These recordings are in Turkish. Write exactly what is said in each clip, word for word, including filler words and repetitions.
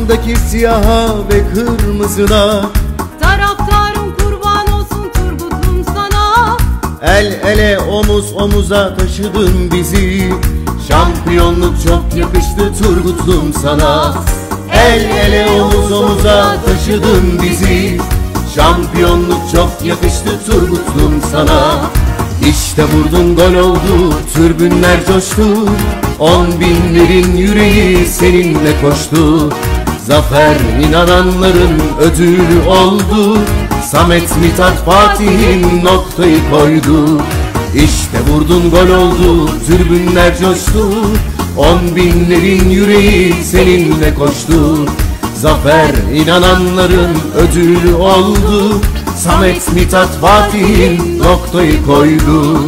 Armandaki siyaha ve kırmızına, taraftarım kurban olsun Turgut'um sana. el ele omuz omuza taşıdın bizi, şampiyonluk çok yakıştı Turgut'um sana. El ele omuz omuza taşıdın bizi, şampiyonluk çok yakıştı Turgut'um sana. İşte vurdun gol oldu, tribünler coştu, on binlerin yüreği seninle koştu. Zafer inananların ödülü oldu, Samet Mithat Fatih'in noktayı koydu. İşte vurdun gol oldu, tribünler coştu, on binlerin yüreği seninle koştu. Zafer inananların ödülü oldu, Samet Mithat Fatih'in noktayı koydu.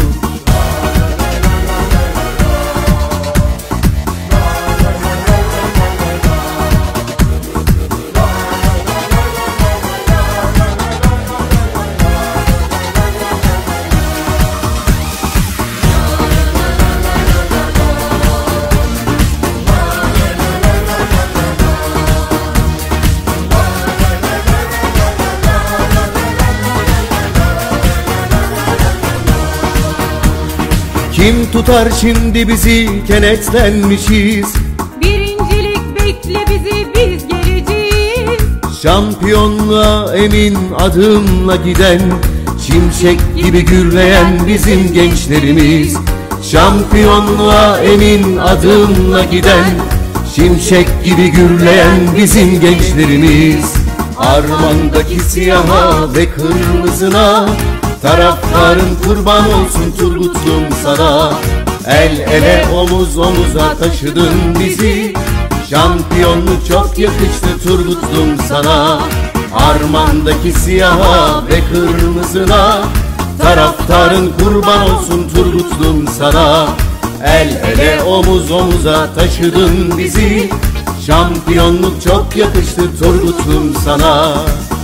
Kim tutar şimdi bizi, kenetlenmişiz. Birincilik bekle bizi, biz geleceğiz. Şampiyonluğa emin adımla giden, şimşek gibi gürleyen bizim gençlerimiz. Şampiyonluğa emin adımla giden, şimşek gibi gürleyen bizim gençlerimiz. Armandaki siyaha ve kırmızına, taraftarın kurban olsun Turgut'um sana. El ele omuz omuza taşıdın bizi, şampiyonluk çok yakıştı Turgut'um sana. Armandaki siyaha ve kırmızına, taraftarın kurban olsun Turgut'um sana. El ele omuz omuza taşıdın bizi, şampiyonluk çok yakıştı Turgut'um sana.